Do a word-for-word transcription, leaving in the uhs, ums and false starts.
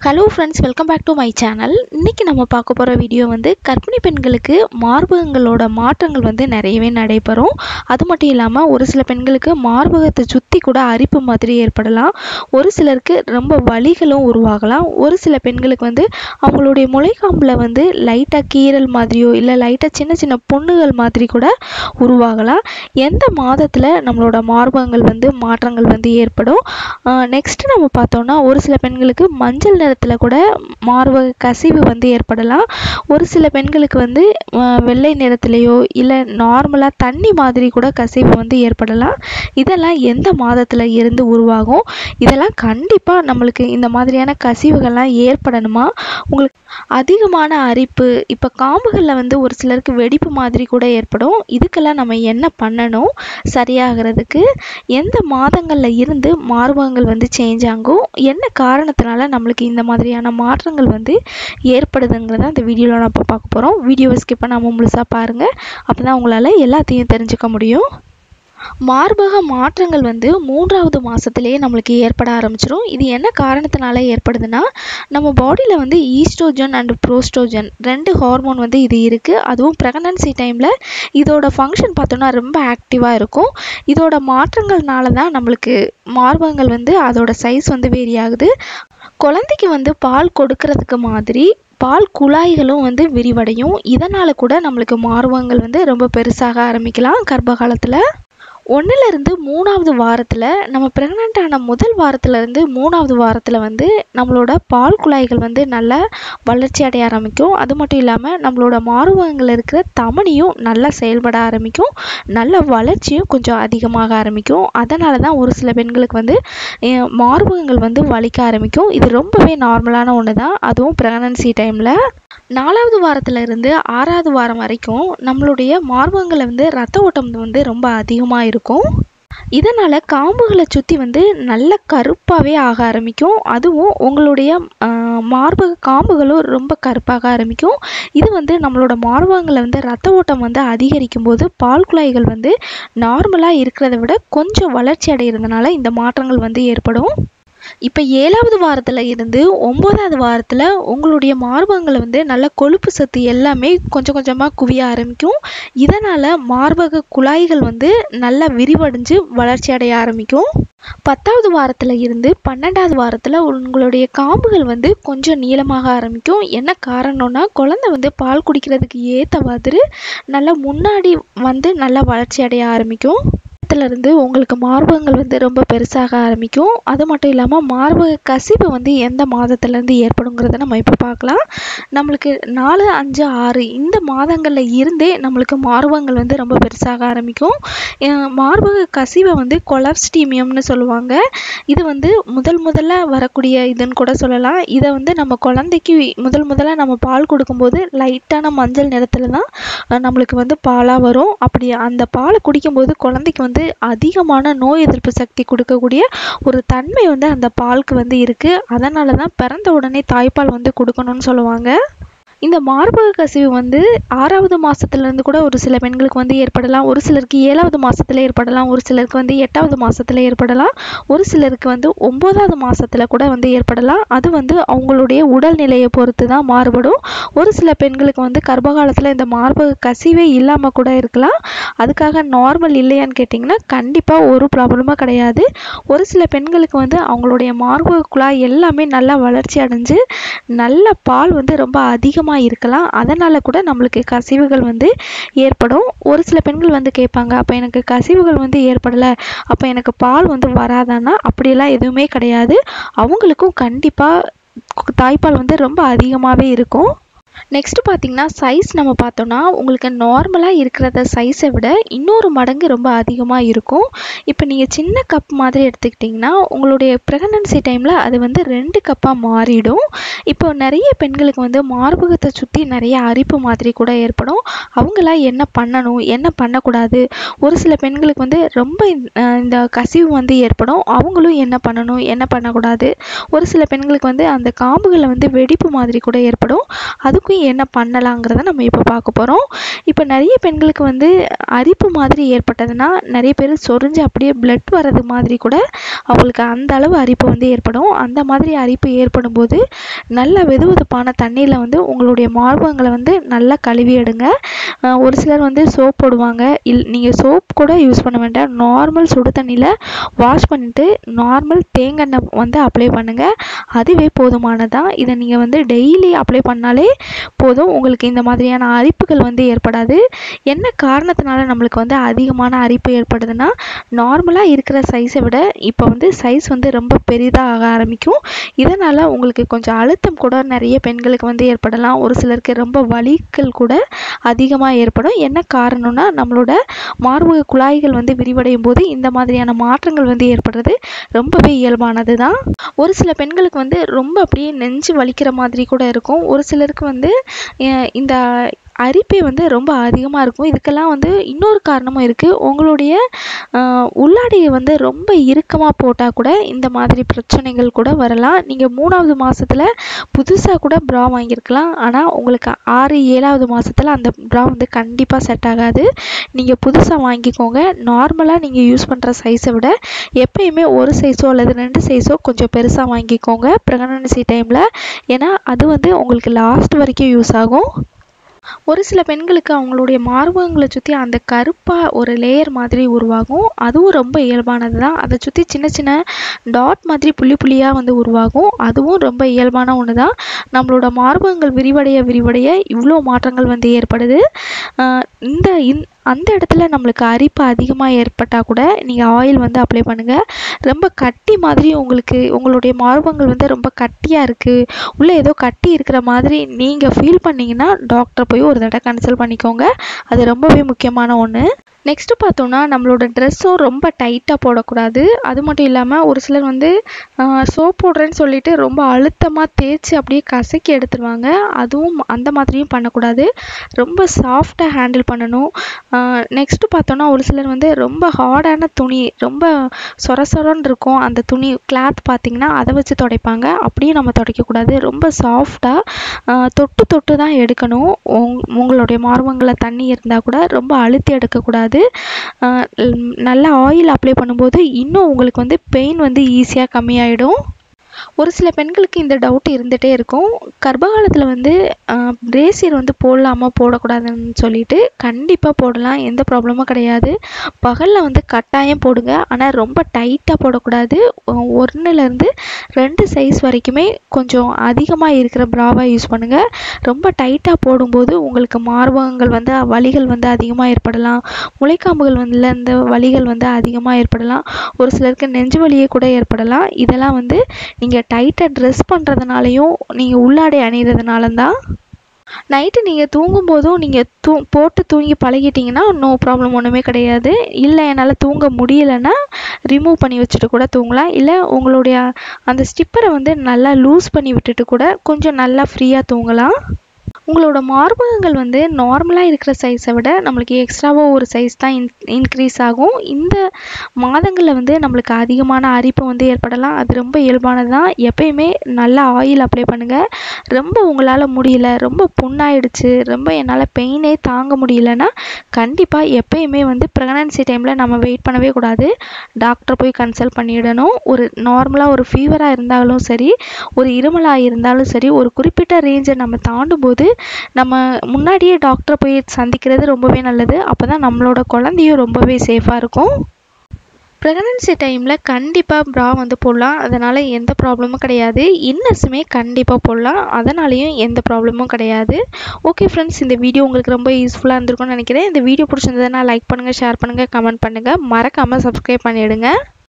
Hello friends, welcome back to my channel. இன்றைக்கி நம்ம பார்க்க போகிற வீடியோ வந்து கர்ப்பிணி பெண்களுக்கு மார்பகங்களோட மாற்றங்கள் வந்து நிறையவே நடைபெறும். அது மட்டும் இல்லாமல் ஒரு சில பெண்களுக்கு மார்பகத்தை சுற்றி கூட அரிப்பு மாதிரி ஏற்படலாம். ஒரு சிலருக்கு ரொம்ப வலிகளும் உருவாகலாம். ஒரு சில பெண்களுக்கு வந்து அவங்களுடைய முலைக்காம்பில் வந்து லைட்டாக கீறல் மாதிரியோ இல்லை லைட்டாக சின்ன சின்ன புண்ணுகள் மாதிரி கூட உருவாகலாம். எந்த மாதத்தில் நம்மளோட மார்பகங்கள் வந்து மாற்றங்கள் வந்து ஏற்படும். நெக்ஸ்ட்டு நம்ம பார்த்தோன்னா ஒரு சில பெண்களுக்கு மஞ்சள் நேரத்தில் கூட மார்பக கசிவு வந்து ஏற்படலாம். ஒரு சில பெண்களுக்கு வந்து வெள்ளை நிறத்திலேயோ இல்லை நார்மலாக தண்ணி மாதிரி கூட கசிவு வந்து ஏற்படலாம். இதெல்லாம் எந்த மாதத்தில் இருந்து உருவாகும்? இதெல்லாம் கண்டிப்பாக நம்மளுக்கு இந்த மாதிரியான கசிவுகள்லாம் ஏற்படணுமா? உங்களுக்கு அதிகமான அரிப்பு, இப்போ காம்புகளில் வந்து ஒரு சிலருக்கு வெடிப்பு மாதிரி கூட ஏற்படும். இதுக்கெல்லாம் நம்ம என்ன பண்ணணும் சரியாகிறதுக்கு? எந்த மாதங்களில் இருந்து மார்பகங்கள் வந்து சேஞ்ச் ஆகும்? என்ன காரணத்தினால நம்மளுக்கு இந்த மாதிரியான மாற்றங்கள் வந்து ஏற்படுதுங்கிறத இந்த வீடியோவில் நம்ம பார்க்க போகிறோம். வீடியோவை ஸ்கிப் பண்ணாமல் முழுசாக பாருங்கள். அப்போ தான் உங்களால் எல்லாத்தையும் தெரிஞ்சுக்க முடியும். மார்பக மாற்றங்கள் வந்து மூன்றாவது மாதத்துலேயே நம்மளுக்கு ஏற்பட ஆரம்பிச்சிடும். இது என்ன காரணத்தினால ஏற்படுதுன்னா, நம்ம பாடியில் வந்து ஈஸ்ட்ரோஜன் அண்ட் ப்ரோஸ்ட்ரோஜன் ரெண்டு ஹார்மோன் வந்து இது இருக்குது. அதுவும் ப்ரெக்னன்சி டைமில் இதோட ஃபங்க்ஷன் பார்த்தோன்னா ரொம்ப ஆக்டிவாக இருக்கும். இதோட மாற்றங்கள்னால தான் நம்மளுக்கு மார்பகங்கள் வந்து அதோட சைஸ் வந்து வேரி ஆகுது. குழந்தைக்கு வந்து பால் கொடுக்கறதுக்கு மாதிரி பால் குழாய்களும் வந்து விரிவடையும். இதனால் கூட நம்மளுக்கு மார்பகங்கள் வந்து ரொம்ப பெருசாக ஆரம்பிக்கலாம். கர்ப்ப காலத்தில் ஒன்றுலேருந்து மூணாவது வாரத்தில், நம்ம ப்ரெக்னென்ட் ஆன முதல் வாரத்துலேருந்து மூணாவது வாரத்தில் வந்து நம்மளோட பால் குழாய்கள் வந்து நல்லா வளர்ச்சி அடைய ஆரம்பிக்கும். அது மட்டும் இல்லாமல் நம்மளோட மார்பகங்கள் இருக்கிற தமனியும் நல்லா செயல்பட ஆரம்பிக்கும். நல்ல வளர்ச்சியும் கொஞ்சம் அதிகமாக ஆரம்பிக்கும். அதனால தான் ஒரு சில பெண்களுக்கு வந்து மார்பகங்கள் வந்து வலிக்க ஆரம்பிக்கும். இது ரொம்பவே நார்மலான ஒன்று தான். அதுவும் ப்ரெக்னன்சி டைமில் நாலாவது வாரத்தில் இருந்து ஆறாவது வாரம் வரைக்கும் நம்மளுடைய மார்பகங்களை வந்து ரத்த ஓட்டம் வந்து ரொம்ப அதிகமாக இருக்கும். இதனால் காம்புகளை சுற்றி வந்து நல்ல கருப்பாகவே ஆக ஆரம்பிக்கும். அதுவும் உங்களுடைய மார்பக காம்புகளும் ரொம்ப கருப்பாக ஆரம்பிக்கும். இது வந்து நம்மளோட மார்பகங்களை வந்து ரத்த ஓட்டம் வந்து அதிகரிக்கும் போது பால் குழாய்கள் வந்து நார்மலாக இருக்கிறத விட கொஞ்சம் வளர்ச்சி அடைகிறதுனால இந்த மாற்றங்கள் வந்து ஏற்படும். இப்போ ஏழாவது வாரத்தில் இருந்து ஒம்போதாவது வாரத்தில் உங்களுடைய மார்பகங்களை வந்து நல்ல கொழுப்பு சத்து எல்லாமே கொஞ்சம் கொஞ்சமாக குவிய ஆரம்பிக்கும். இதனால் மார்பக குழாய்கள் வந்து நல்லா விரிவடைஞ்சு வளர்ச்சி அடைய ஆரம்பிக்கும். பத்தாவது வாரத்தில் இருந்து பன்னெண்டாவது வாரத்தில் உங்களுடைய காம்புகள் வந்து கொஞ்சம் நீளமாக ஆரம்பிக்கும். என்ன காரணம்னா, குழந்தை வந்து பால் குடிக்கிறதுக்கு ஏற்ற மாதிரி நல்லா முன்னாடி வந்து நல்லா வளர்ச்சி அடைய ஆரம்பிக்கும். இருந்து உங்களுக்கு மார்பகங்கள் வந்து ரொம்ப பெருசாக ஆரம்பிக்கும். அது மட்டும் இல்லாமல் மார்பக கசிவு வந்து எந்த மாதத்துலேருந்து ஏற்படுங்கிறத நம்ம இப்போ பார்க்கலாம். நம்மளுக்கு நாலு அஞ்சு ஆறு இந்த மாதங்களில் இருந்தே நம்மளுக்கு மார்பகங்கள் வந்து ரொம்ப பெருசாக ஆரம்பிக்கும். மார்பக கசிவை வந்து கொலஸ்டீமியம்னு சொல்லுவாங்க. இது வந்து முதல் முதல்ல வரக்கூடிய இதுன்னு கூட சொல்லலாம். இதை வந்து நம்ம குழந்தைக்கு முதல் முதல்ல நம்ம பால் கொடுக்கும்போது லைட்டான மஞ்சள் நிறத்தில் தான் நம்மளுக்கு வந்து பாலாக வரும். அப்படி அந்த பாலை குடிக்கும்போது குழந்தைக்கு வந்து அதிகமான நோய் எதிர்ப்பு சக்தி கொடுக்கக்கூடிய ஒரு தன்மை வந்து அந்த பாலுக்கு வந்து இருக்குது. அதனால தான் பிறந்த உடனே தாய்ப்பால் வந்து கொடுக்கணும்னு சொல்லுவாங்க. இந்த மார்பக கசிவு வந்து ஆறாவது மாதத்துலேருந்து கூட ஒரு சில பெண்களுக்கு வந்து ஏற்படலாம். ஒரு சிலருக்கு ஏழாவது மாதத்தில் ஏற்படலாம். ஒரு சிலருக்கு வந்து எட்டாவது மாதத்தில் ஏற்படலாம். ஒரு சிலருக்கு வந்து ஒம்போதாவது மாதத்தில் கூட வந்து ஏற்படலாம். அது வந்து அவங்களுடைய உடல்நிலையை பொறுத்து தான் மாறுபடும். ஒரு சில பெண்களுக்கு வந்து கர்ப்ப காலத்தில் இந்த மார்பக கசிவே இல்லாமல் கூட இருக்கலாம். அதுக்காக நார்மல் இல்லையான்னு கேட்டிங்கன்னா கண்டிப்பாக ஒரு ப்ராப்ளமும் கிடையாது. ஒரு சில பெண்களுக்கு வந்து அவங்களுடைய மார்பக குழாய் எல்லாமே நல்லா வளர்ச்சி அடைஞ்சு நல்ல பால் வந்து ரொம்ப அதிகமாக இருக்கலாம். அதனால கூட நம்மளுக்கு கசிவுகள் வந்து ஏற்படும். ஒரு சில பெண்கள் வந்து கேட்பாங்க, அப்போ எனக்கு கசிவுகள் வந்து ஏற்படலை, அப்போ எனக்கு பால் வந்து வராதான்னா அப்படியெல்லாம் எதுவுமே கிடையாது. அவங்களுக்கும் கண்டிப்பாக தாய்ப்பால் வந்து ரொம்ப அதிகமாகவே இருக்கும். நெக்ஸ்ட்டு பார்த்திங்கன்னா சைஸ் நம்ம பார்த்தோன்னா உங்களுக்கு நார்மலாக இருக்கிறத சைஸை விட இன்னொரு மடங்கு ரொம்ப அதிகமாக இருக்கும். இப்போ நீங்கள் சின்ன கப் மாதிரி எடுத்துக்கிட்டிங்கன்னா உங்களுடைய ப்ரெக்னன்சி டைமில் அது வந்து ரெண்டு கப்பாக மாறிடும். இப்போ நிறைய பெண்களுக்கு வந்து மார்பகத்தை சுற்றி நிறைய அரிப்பு மாதிரி கூட ஏற்படும். அவங்களாம் என்ன பண்ணணும், என்ன பண்ணக்கூடாது? ஒரு சில பெண்களுக்கு வந்து ரொம்ப இந்த கசிவு வந்து ஏற்படும். அவங்களும் என்ன பண்ணணும், என்ன பண்ணக்கூடாது? ஒரு சில பெண்களுக்கு வந்து அந்த காம்புகளில் வந்து வெடிப்பு மாதிரி கூட ஏற்படும். அதுக்கும் அதுக்கும் என்ன பண்ணலாங்கிறத நம்ம இப்போ பார்க்க போகிறோம். இப்போ நிறைய பெண்களுக்கு வந்து அரிப்பு மாதிரி ஏற்பட்டதுன்னா நிறைய பேர் சொரிஞ்சு அப்படியே பிளட் வர்றது மாதிரி கூட அவங்களுக்கு அந்த அளவு அரிப்பு வந்து ஏற்படும். அந்த மாதிரி அரிப்பு ஏற்படும் போது நல்ல வெது வெதுப்பான தண்ணியில் வந்து உங்களுடைய மார்பகங்களை வந்து நல்லா கழுவி எடுங்க. ஒரு சிலர் வந்து சோப் போடுவாங்க. இல் நீங்கள் சோப் கூட யூஸ் பண்ண வேண்டாம். நார்மல் சுடு தண்ணியில் வாஷ் பண்ணிவிட்டு நார்மல் தேங்காய் எண்ணெய் வந்து அப்ளை பண்ணுங்கள். அதுவே போதுமானதான். இதை நீங்கள் வந்து டெய்லி அப்ளை பண்ணாலே போதும். உங்களுக்கு இந்த மாதிரியான அரிப்புகள் வந்து ஏற்படாது. என்ன காரணத்தினால நம்மளுக்கு வந்து அதிகமான அரிப்பு ஏற்படுதுன்னா, நார்மலாக இருக்கிற சைஸை விட இப்போ வந்து சைஸ் வந்து ரொம்ப பெரிதாக ஆக ஆரம்பிக்கும். இதனால் உங்களுக்கு கொஞ்சம் அழுத்தம் கூட நிறைய பெண்களுக்கு வந்து ஏற்படலாம். ஒரு சிலருக்கு ரொம்ப வலிகள் கூட அதிகமாக ஏற்படும். என்ன காரணம்னா, நம்மளோட மார்பக குழாய்கள் வந்து விரிவடையும் போது இந்த மாதிரியான மாற்றங்கள் வந்து ஏற்படுறது ரொம்பவே இயல்பானது தான். ஒரு சில பெண்களுக்கு வந்து ரொம்ப அப்படியே நெஞ்சு வலிக்கிற மாதிரி கூட இருக்கும். ஒரு சிலருக்கு வந்து இந்த அரிப்பே வந்து ரொம்ப அதிகமாக இருக்கும். இதுக்கெல்லாம் வந்து இன்னொரு காரணமும் இருக்குது. உங்களுடைய உள்ளாடையை வந்து ரொம்ப இறுக்கமாக போட்டால் கூட இந்த மாதிரி பிரச்சனைகள் கூட வரலாம். நீங்கள் மூணாவது மாதத்தில் புதுசாக கூட ப்ரா வாங்கியிருக்கலாம். ஆனால் உங்களுக்கு ஆறு ஏழாவது மாதத்தில் அந்த ப்ரா வந்து கண்டிப்பாக செட் ஆகாது. நீங்கள் புதுசாக வாங்கிக்கோங்க. நார்மலாக நீங்கள் யூஸ் பண்ணுற சைஸை விட எப்பயுமே ஒரு சைஸோ அல்லது ரெண்டு சைஸோ கொஞ்சம் பெருசாக வாங்கிக்கோங்க ப்ரெக்னன்சி டைமில். ஏன்னா அது வந்து உங்களுக்கு லாஸ்ட் வரைக்கும் யூஸ் ஆகும். ஒரு சில பெண்களுக்கு அவங்களுடைய மார்பகங்களை சுற்றி அந்த கருப்பாக ஒரு லேயர் மாதிரி உருவாகும். அதுவும் ரொம்ப இயல்பானது தான். அதை சுற்றி சின்ன சின்ன டாட் மாதிரி புள்ளி புள்ளியாக வந்து உருவாகும். அதுவும் ரொம்ப இயல்பான ஒன்று தான். நம்மளோட மார்பகங்கள் விரிவடைய விரிவடைய இவ்வளோ மாற்றங்கள் வந்து ஏற்படுது. இந்த இந் அந்த இடத்துல நம்மளுக்கு அரிப்பு அதிகமாக ஏற்பட்டால் கூட நீங்கள் ஆயில் வந்து அப்ளை பண்ணுங்கள். ரொம்ப கட்டி மாதிரி உங்களுக்கு உங்களுடைய மார்பகங்கள் வந்து ரொம்ப கட்டியாக இருக்குது, உள்ளே ஏதோ கட்டி இருக்கிற மாதிரி நீங்கள் ஃபீல் பண்ணிங்கன்னா டாக்டரை போய் ஒரு தடவை கன்சல்ட் பண்ணிக்கோங்க. அது ரொம்பவே முக்கியமான ஒன்று. நெக்ஸ்ட்டு பார்த்தோன்னா, நம்மளோட ட்ரெஸ்ஸும் ரொம்ப டைட்டாக போடக்கூடாது. அது மட்டும் இல்லாமல் ஒரு சிலர் வந்து சோப் போடுறேன்னு சொல்லிட்டு ரொம்ப அழுத்தமாக தேய்ச்சி அப்படியே கசக்கி எடுத்துருவாங்க. அதுவும் அந்த மாதிரியும் பண்ணக்கூடாது. ரொம்ப சாஃப்டாக ஹேண்டில் பண்ணணும். நெக்ஸ்ட்டு பார்த்தோன்னா, ஒரு சிலர் வந்து ரொம்ப ஹார்டான துணி, ரொம்ப சொர சொரன்னு இருக்கும் அந்த துணி கிளாத் பார்த்திங்கன்னா அதை வச்சு துடைப்பாங்க. அப்படியே நம்ம துடைக்கக்கூடாது. ரொம்ப சாஃப்டாக தொட்டு தொட்டு தான் எடுக்கணும். உங் உங்களுடைய மார்பகங்களில் தண்ணி இருந்தால் கூட ரொம்ப அழுத்தி எடுக்கக்கூடாது. நல்லா ஆயில் அப்ளை பண்ணும்போது இன்னும் உங்களுக்கு வந்து பெயின் வந்து ஈஸியாக கம்மியாயிடும். ஒரு சில பெண்களுக்கு இந்த டவுட் இருந்துகிட்டே இருக்கும். கர்ப்பகாலத்தில் வந்து பிரேசியர் வந்து போடலாமா போடக்கூடாதுன்னு சொல்லிட்டு கண்டிப்பாக போடலாம். எந்த ப்ராப்ளமும் கிடையாது. பகலில் வந்து கட்டாயம் போடுங்க. ஆனால் ரொம்ப டைட்டாக போடக்கூடாது. ஒன்றுலேருந்து ரெண்டு சைஸ் வரைக்குமே கொஞ்சம் அதிகமாக இருக்கிற ப்ராவாக யூஸ் பண்ணுங்கள். ரொம்ப டைட்டாக போடும்போது உங்களுக்கு மார்பகங்கள் வந்து வலிகள் வந்து அதிகமாக ஏற்படலாம். முளைக்காம்புகள் வந்து இந்த வலிகள் வந்து அதிகமாக ஏற்படலாம். ஒரு சிலருக்கு நெஞ்சு வலியே கூட ஏற்படலாம். இதெல்லாம் வந்து நீங்கள் டைட்டாக ட்ரெஸ் பண்ணுறதுனாலையும் நீங்கள் உள்ளாடை அணிகிறதுனால தான். நைட்டு நீங்கள் தூங்கும்போதும் நீங்கள் தூ போட்டு தூங்கி பழகிட்டிங்கன்னா நோ ப்ராப்ளம், ஒன்றுமே கிடையாது. இல்லை என்னால் தூங்க முடியலைன்னா ரிமூவ் பண்ணி வச்சுட்டு கூட தூங்கலாம். இல்லை உங்களுடைய அந்த ஸ்டிப்பரை வந்து நல்லா லூஸ் பண்ணி விட்டுட்டு கூட கொஞ்சம் நல்லா ஃப்ரீயாக தூங்கலாம். உங்களோட மார்பகங்கள் வந்து நார்மலாக இருக்கிற சைஸை விட நம்மளுக்கு எக்ஸ்ட்ராவாக ஒரு சைஸ் தான் இன் இன்க்ரீஸ் ஆகும். இந்த மாதங்களில் வந்து நம்மளுக்கு அதிகமான அரிப்பு வந்து ஏற்படலாம். அது ரொம்ப இயல்பானது தான். எப்பயுமே நல்லா ஆயில் அப்ளை பண்ணுங்கள். ரொம்ப உங்களால் முடியல, ரொம்ப புண்ணாயிடுச்சு, ரொம்ப என்னால் பெயினே தாங்க முடியலன்னா கண்டிப்பாக எப்பயுமே வந்து ப்ரெக்னன்சி டைமில் நம்ம வெயிட் பண்ணவே கூடாது. டாக்டரை போய் கன்சல்ட் பண்ணிடணும். ஒரு நார்மலாக ஒரு ஃபீவராக இருந்தாலும் சரி, ஒரு இருமலாக இருந்தாலும் சரி, ஒரு குறிப்பிட்ட ரேஞ்சை நம்ம தாண்டும் போது நம்ம முன்னாடியே டாக்டரை போய் சந்திக்கிறது ரொம்பவே நல்லது. அப்போ தான் நம்மளோட குழந்தையும் ரொம்பவே சேஃபாக இருக்கும். ப்ரெக்னன்சி டைமில் கண்டிப்பாக ப்ரா வந்து போடலாம். அதனால் எந்த ப்ராப்ளமும் கிடையாது. இன்னர்ஸுமே கண்டிப்பாக போடலாம். அதனாலேயும் எந்த ப்ராப்ளமும் கிடையாது. ஓகே ஃப்ரெண்ட்ஸ், இந்த வீடியோ உங்களுக்கு ரொம்ப யூஸ்ஃபுல்லாக இருந்திருக்கும்னு நினைக்கிறேன். இந்த வீடியோ பிடிச்சிருந்ததுன்னா லைக் பண்ணுங்கள், ஷேர் பண்ணுங்கள், கமெண்ட் பண்ணுங்கள். மறக்காமல் சப்ஸ்கிரைப் பண்ணிவிடுங்க.